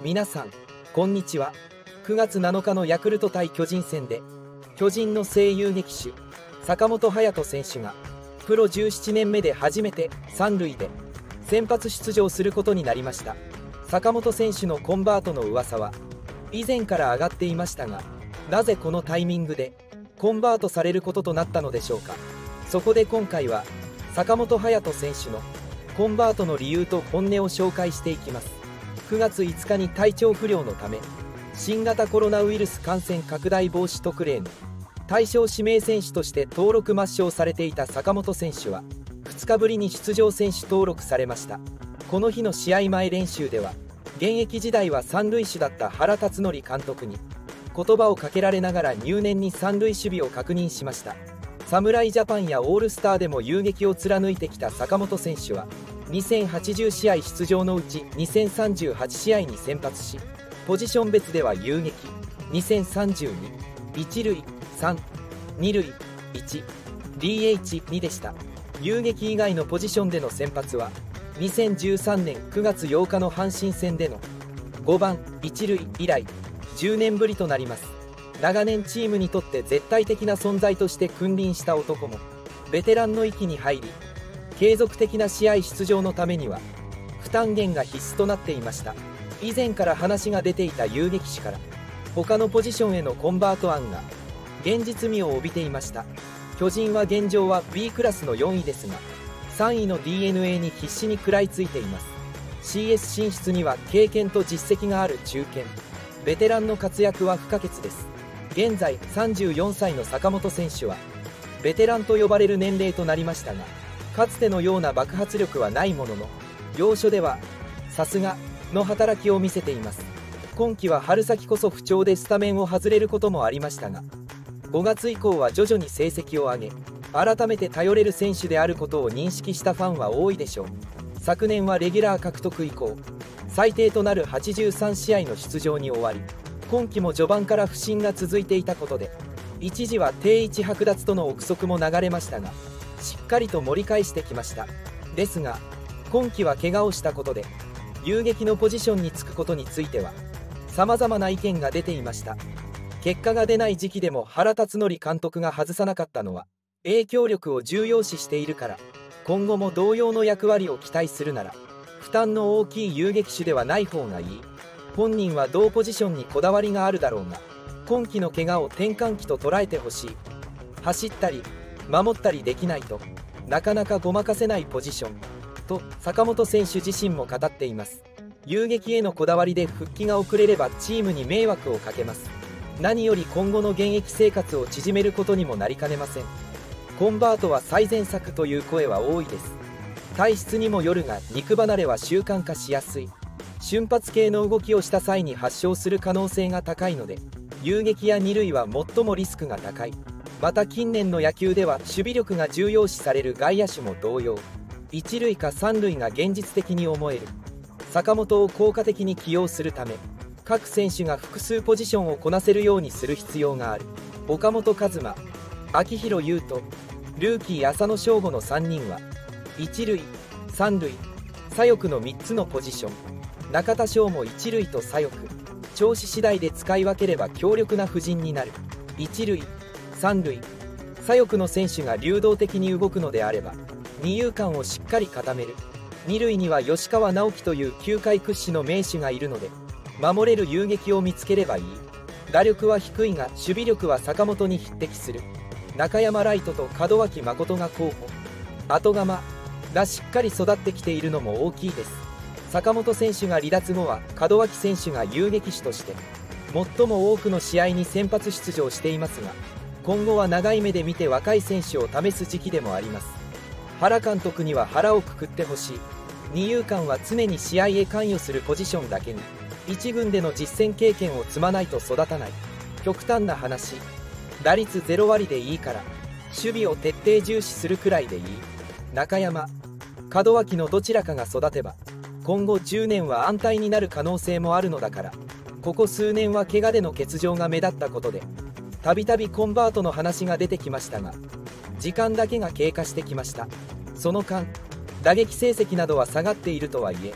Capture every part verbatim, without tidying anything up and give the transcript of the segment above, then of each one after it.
皆さんこんにちは。くがつなのかのヤクルト対巨人戦で巨人の正遊撃手坂本勇人選手がプロじゅうななねんめで初めて三塁で先発出場することになりました。坂本選手のコンバートの噂は以前から上がっていましたが、なぜこのタイミングでコンバートされることとなったのでしょうか。そこで今回は坂本勇人選手のコンバートの理由と本音を紹介していきます。くがついつかに体調不良のため新型コロナウイルス感染拡大防止特例の対象指名選手として登録抹消されていた坂本選手はふつかぶりに出場選手登録されました。この日の試合前練習では現役時代は三塁手だった原辰徳監督に言葉をかけられながら入念に三塁守備を確認しました。侍ジャパンやオールスターでも遊撃を貫いてきた坂本選手はにせんはちじゅうしあい出場のうちにせんさんじゅうはちしあいに先発し、ポジション別では遊撃にせんさんじゅうに、一塁さん、二塁いち、ディーエイチに でした。遊撃以外のポジションでの先発はにせんじゅうさんねんくがつようかの阪神戦でのごばん一塁以来じゅうねんぶりとなります。長年チームにとって絶対的な存在として君臨した男もベテランの域に入り、継続的な試合出場のためには負担減が必須となっていました。以前から話が出ていた遊撃手から他のポジションへのコンバート案が現実味を帯びていました。巨人は現状は ビー クラスのよんいですが、さんいの ディーエヌエー に必死に食らいついています。 シーエス 進出には経験と実績がある中堅ベテランの活躍は不可欠です。現在さんじゅうよんさいの坂本選手はベテランと呼ばれる年齢となりましたが、かつてのような爆発力はないものの要所ではさすがの働きを見せています。今季は春先こそ不調でスタメンを外れることもありましたが、ごがつ以降は徐々に成績を上げ改めて頼れる選手であることを認識したファンは多いでしょう。昨年はレギュラー獲得以降最低となるはちじゅうさんしあいの出場に終わり、今季も序盤から不振が続いていたことで一時は定位置剥奪との憶測も流れましたが、しっかりと盛り返してきました。ですが今季は怪我をしたことで遊撃のポジションにつくことについては様々な意見が出ていました。結果が出ない時期でも原辰徳監督が外さなかったのは影響力を重要視しているから、今後も同様の役割を期待するなら負担の大きい遊撃手ではない方がいい。本人は同ポジションにこだわりがあるだろうが、今季の怪我を転換期と捉えてほしい。走ったり守ったりできないとなかなかごまかせないポジションと坂本選手自身も語っています。遊撃へのこだわりで復帰が遅れればチームに迷惑をかけます。何より今後の現役生活を縮めることにもなりかねません。コンバートは最善策という声は多いです。体質にもよるが肉離れは習慣化しやすい。瞬発系の動きをした際に発症する可能性が高いので遊撃や二塁は最もリスクが高い。また近年の野球では守備力が重要視される外野手も同様、一塁か三塁が現実的に思える。坂本を効果的に起用するため各選手が複数ポジションをこなせるようにする必要がある。岡本和真、秋広優斗、ルーキー浅野翔吾のさんにんは一塁三塁左翼のみっつのポジション。中田翔も一塁と左翼、調子次第で使い分ければ強力な布陣になる。一塁三塁左翼の選手が流動的に動くのであれば二遊間をしっかり固める。二塁には吉川直樹という球界屈指の名手がいるので守れる遊撃を見つければいい。打力は低いが守備力は坂本に匹敵する。中山ライトと門脇誠が候補。後釜がしっかり育ってきているのも大きいです。坂本選手が離脱後は門脇選手が遊撃手として最も多くの試合に先発出場していますが、今後は長い目で見て若い選手を試す時期でもあります。原監督には腹をくくってほしい。二遊間は常に試合へ関与するポジションだけに一軍での実戦経験を積まないと育たない。極端な話、打率ゼロわりでいいから守備を徹底重視するくらいでいい。中山、門脇のどちらかが育てば今後じゅうねんは安泰になる可能性もあるのだから、ここ数年は怪我での欠場が目立ったことでたびたびコンバートの話が出てきましたが、時間だけが経過してきました。その間打撃成績などは下がっているとはいえ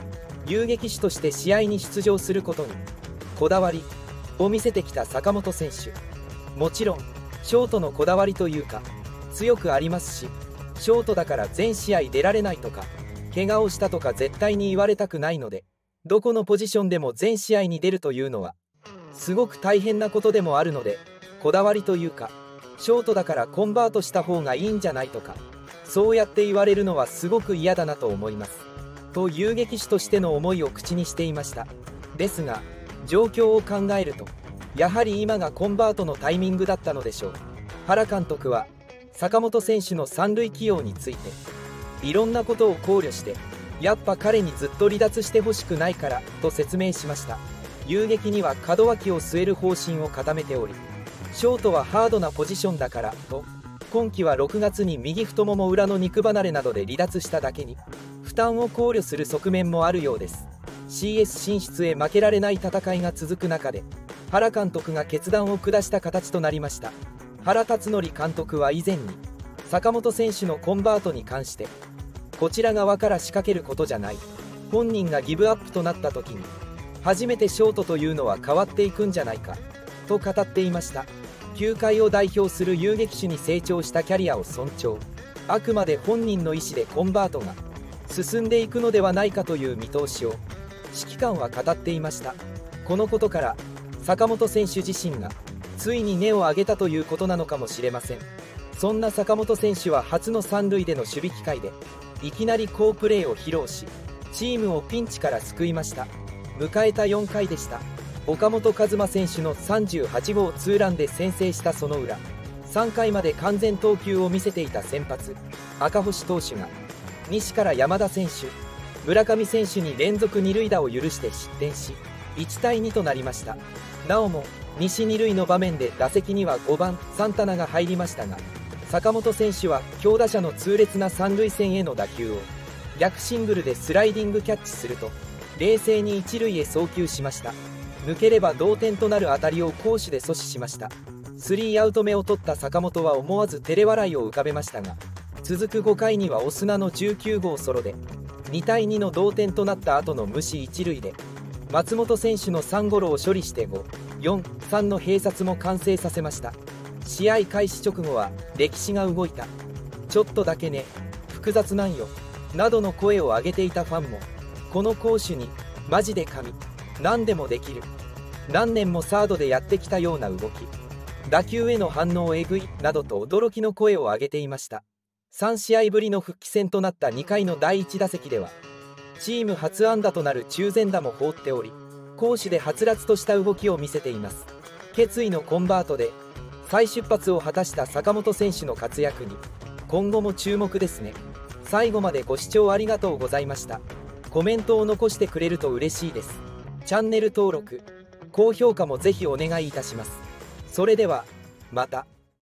遊撃手として試合に出場することにこだわりを見せてきた坂本選手。もちろんショートのこだわりというか強くありますし、ショートだから全試合出られないとか怪我をしたとか絶対に言われたくないので、どこのポジションでも全試合に出るというのはすごく大変なことでもあるので、こだわりというかショートだからコンバートした方がいいんじゃないとか、そうやって言われるのはすごく嫌だなと思いますと遊撃手としての思いを口にしていました。ですが状況を考えるとやはり今がコンバートのタイミングだったのでしょう。原監督は坂本選手の三塁起用についていろんなことを考慮して、やっぱ彼にずっと離脱してほしくないからと説明しました。遊撃には門脇を据える方針を固めており、ショートはハードなポジションだからと、今季はろくがつに右太もも裏の肉離れなどで離脱しただけに負担を考慮する側面もあるようです。 シーエス 進出へ負けられない戦いが続く中で原監督が決断を下した形となりました。原辰徳監督は以前に坂本選手のコンバートに関して、こちら側から仕掛けることじゃない、本人がギブアップとなった時に初めてショートというのは変わっていくんじゃないかと語っていました。球界を代表する遊撃手に成長したキャリアを尊重、あくまで本人の意思でコンバートが進んでいくのではないかという見通しを指揮官は語っていました。このことから坂本選手自身がついに根を上げたということなのかもしれません。そんな坂本選手は初の三塁での守備機会でいきなり好プレーを披露し、チームをピンチから救いました。迎えたよんかいでした。岡本和真選手のさんじゅうはちごうツーランで先制したその裏、さんかいまで完全投球を見せていた先発赤星投手が西から山田選手、村上選手に連続二塁打を許して失点しいちたいにとなりました。なおも西二塁の場面で打席にはごばんサンタナが入りましたが、坂本選手は強打者の痛烈な三塁線への打球を逆シングルでスライディングキャッチすると冷静に一塁へ送球しました。抜ければ同点となる当たりを攻守で阻止しました。スリーアウト目を取った坂本は思わず照れ笑いを浮かべましたが、続くごかいにはオスナのじゅうきゅうごうソロでにたいにの同点となった後の無視一塁で松本選手のさんゴロを処理してご、よん、さんの併殺も完成させました。試合開始直後は歴史が動いた、ちょっとだけね、複雑なんよなどの声を上げていたファンも、この攻守にマジで神、何でもできる、何年もサードでやってきたような動き、打球への反応えぐいなどと驚きの声を上げていました。さんしあいぶりの復帰戦となったにかいのだいいち打席ではチーム初安打となる中前打も放っており、攻守ではつらつとした動きを見せています。決意のコンバートで再出発を果たした坂本選手の活躍に今後も注目ですね。最後までご視聴ありがとうございました。コメントを残してくれると嬉しいです。チャンネル登録、高評価もぜひお願いいたします。それではまた。